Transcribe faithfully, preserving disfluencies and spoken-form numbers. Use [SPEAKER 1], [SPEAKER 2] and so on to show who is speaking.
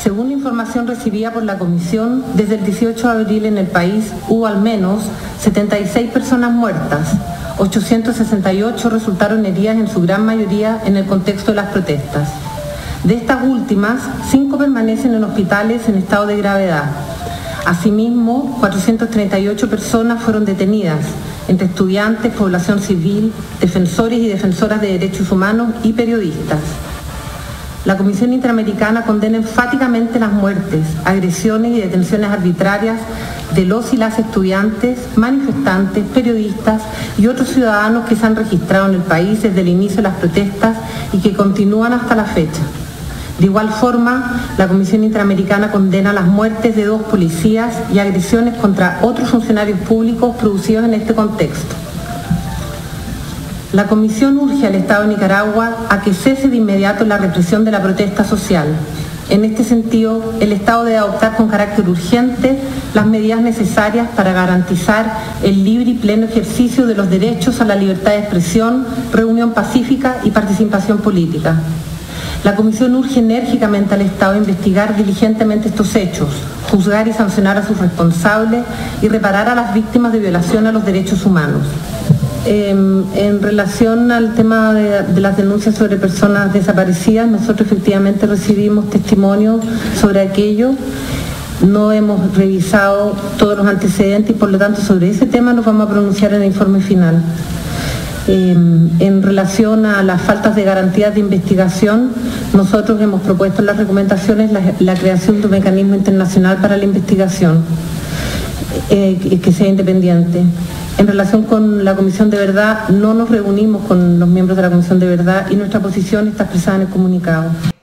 [SPEAKER 1] Según la información recibida por la Comisión, desde el dieciocho de abril en el país hubo al menos setenta y seis personas muertas, ochocientas sesenta y ocho resultaron heridas, en su gran mayoría en el contexto de las protestas. De estas últimas, cinco permanecen en hospitales en estado de gravedad. Asimismo, cuatrocientas treinta y ocho personas fueron detenidas, entre estudiantes, población civil, defensores y defensoras de derechos humanos y periodistas. La Comisión Interamericana condena enfáticamente las muertes, agresiones y detenciones arbitrarias de los y las estudiantes, manifestantes, periodistas y otros ciudadanos que se han registrado en el país desde el inicio de las protestas y que continúan hasta la fecha. De igual forma, la Comisión Interamericana condena las muertes de dos policías y agresiones contra otros funcionarios públicos producidos en este contexto. La Comisión urge al Estado de Nicaragua a que cese de inmediato la represión de la protesta social. En este sentido, el Estado debe adoptar con carácter urgente las medidas necesarias para garantizar el libre y pleno ejercicio de los derechos a la libertad de expresión, reunión pacífica y participación política. La Comisión urge enérgicamente al Estado a investigar diligentemente estos hechos, juzgar y sancionar a sus responsables y reparar a las víctimas de violación a los derechos humanos. Eh, en relación al tema de, de las denuncias sobre personas desaparecidas, nosotros efectivamente recibimos testimonio sobre aquello. No hemos revisado todos los antecedentes y por lo tanto sobre ese tema nos vamos a pronunciar en el informe final. Eh, en relación a las faltas de garantías de investigación, nosotros hemos propuesto en las recomendaciones la, la creación de un mecanismo internacional para la investigación eh, que sea independiente. En relación con la Comisión de Verdad, no nos reunimos con los miembros de la Comisión de Verdad y nuestra posición está expresada en el comunicado.